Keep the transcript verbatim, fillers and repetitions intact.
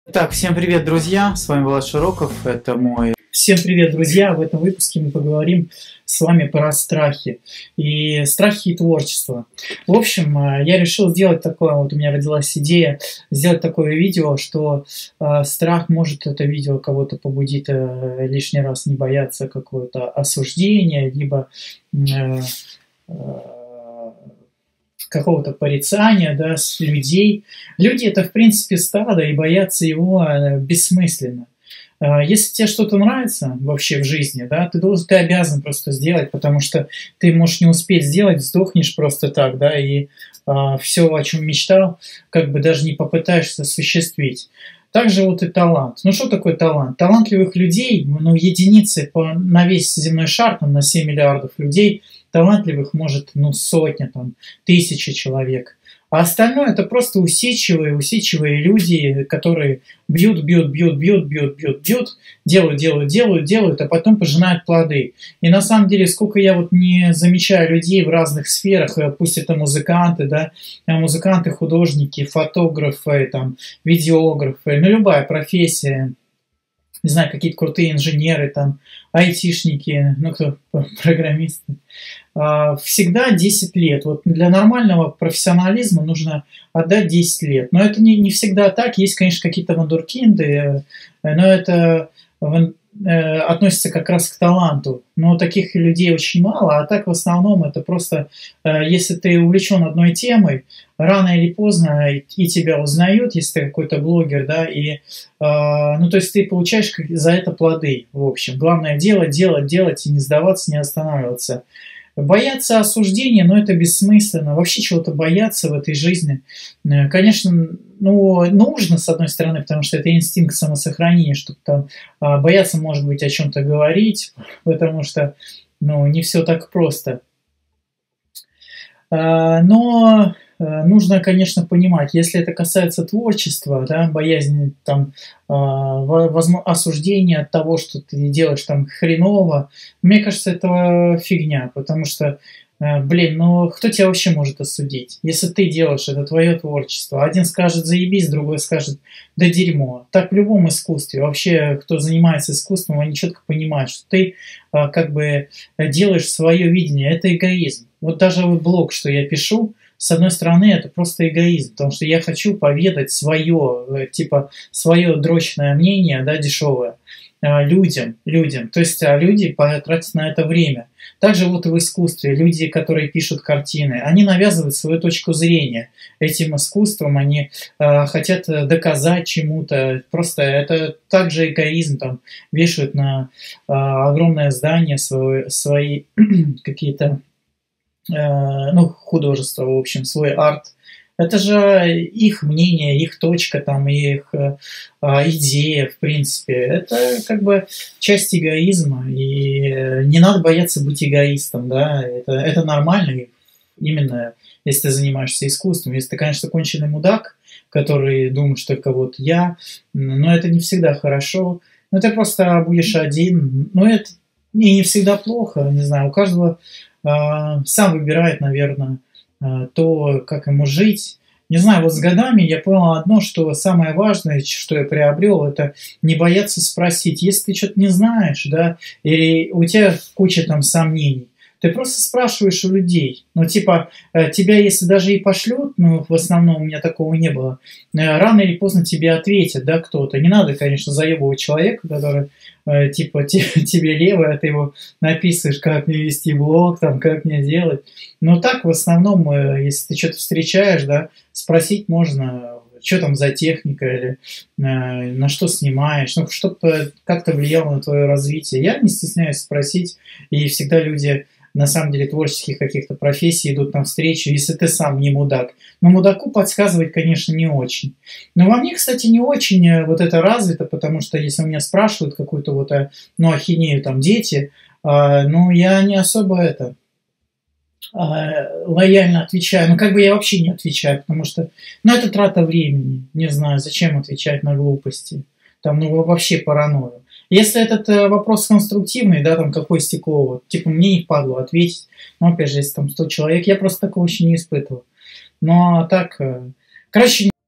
Так, всем привет, друзья! С вами Влад Широков, это мой... Всем привет, друзья! В этом выпуске мы поговорим с вами про страхи. И страхи и творчество. В общем, я решил сделать такое, вот у меня родилась идея, сделать такое видео, что э, страх может это видео кого-то побудит э, лишний раз не бояться какого-то осуждения, либо... Э, э, какого-то порицания, да, с людей. Люди — это, в принципе, стадо, и бояться его бессмысленно. Если тебе что-то нравится вообще в жизни, да, ты должен, ты обязан просто сделать, потому что ты можешь не успеть сделать, сдохнешь просто так, да, и а, все, о чем мечтал, как бы даже не попытаешься осуществить. Также вот и талант. Ну что такое талант? Талантливых людей, ну единицы по, на весь земной шар, там, на семь миллиардов людей, талантливых может, ну, сотня, там, тысячи человек. А остальное — это просто усидчивые, усидчивые люди, которые бьют, бьют, бьют, бьют, бьют, бьют, бьют, делают, делают, делают, делают, а потом пожинают плоды. И на самом деле, сколько я вот не замечаю людей в разных сферах, пусть это музыканты, да, музыканты, художники, фотографы, там, видеографы, ну, любая профессия, не знаю, какие-то крутые инженеры, там, айтишники, ну, кто, программисты. Всегда десять лет. Вот для нормального профессионализма нужно отдать десять лет. Но это не, не всегда так. Есть, конечно, какие-то вундеркинды, но это относится как раз к таланту. Но таких людей очень мало, а так в основном это просто, если ты увлечен одной темой, рано или поздно и тебя узнают, если ты какой-то блогер, да, и, ну, то есть ты получаешь за это плоды, в общем. Главное делать, делать, делать и не сдаваться, не останавливаться. Бояться осуждения, но это бессмысленно. Вообще чего-то бояться в этой жизни, конечно, ну, нужно, с одной стороны, потому что это инстинкт самосохранения, чтобы там бояться, может быть, о чем-то говорить, потому что, ну, не все так просто. Но нужно, конечно, понимать, если это касается творчества, да, боязни там, возможно, осуждения от того, что ты делаешь там хреново, мне кажется, это фигня, потому что, блин, ну кто тебя вообще может осудить? Если ты делаешь, это твое творчество. Один скажет заебись, другой скажет да дерьмо. Так в любом искусстве. Вообще, кто занимается искусством, они четко понимают, что ты как бы делаешь свое видение. Это эгоизм. Вот даже вот блог, что я пишу, с одной стороны, это просто эгоизм, потому что я хочу поведать свое, типа, свое дрочное мнение, да, дешевое, людям, людям. То есть люди потратят на это время. Также вот и в искусстве. Люди, которые пишут картины, они навязывают свою точку зрения. Этим искусством они э, хотят доказать чему-то. Просто это также эгоизм. Там вешают на э, огромное здание свои, свои какие-то ну, художество, в общем, свой арт. Это же их мнение, их точка, там, их э, идея, в принципе. Это как бы часть эгоизма, и не надо бояться быть эгоистом, да, это, это нормально, именно если ты занимаешься искусством. Если ты, конечно, конченый мудак, который думает, что только вот я, но это не всегда хорошо, но ты просто будешь один, но это и не всегда плохо, не знаю, у каждого сам выбирает, наверное, то, как ему жить. Не знаю, вот с годами я понял одно, что самое важное, что я приобрел, это не бояться спросить. Если ты что-то не знаешь, да, или у тебя куча там сомнений, ты просто спрашиваешь у людей. Ну, типа, тебя, если даже и пошлют, ну, в основном у меня такого не было, рано или поздно тебе ответят, да, кто-то. Не надо, конечно, заебывать человека, который, типа, тебе левый, а ты его написываешь, как мне вести блог, там, как мне делать. Но так, в основном, если ты что-то встречаешь, да, спросить можно, что там за техника, или э, на что снимаешь, ну, чтобы как-то влияло на твое развитие. Я не стесняюсь спросить, и всегда люди, на самом деле, творческих каких-то профессий идут навстречу, если ты сам не мудак. Но мудаку подсказывать, конечно, не очень. Но во мне, кстати, не очень вот это развито, потому что если у меня спрашивают какую-то вот, ну, ахинею там дети, э, ну, я не особо это... лояльно отвечаю. Ну, как бы я вообще не отвечаю, потому что, ну, это трата времени. Не знаю, зачем отвечать на глупости. Там, ну, вообще паранойю. Если этот э, вопрос конструктивный, да, там, какое стекло, вот, типа, мне не впадло ответить. Но, опять же, если там сто человек, я просто такого еще не испытывал. Но так, э, короче,